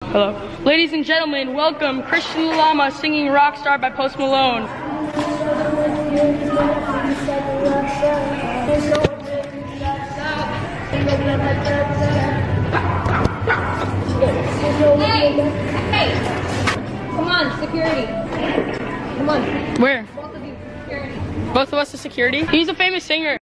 Hello. Ladies and gentlemen, welcome Christian Llama singing Rockstar by Post Malone. Hey! Come on, security. Come on. Where? Both of you, security. Both of us are security? He's a famous singer.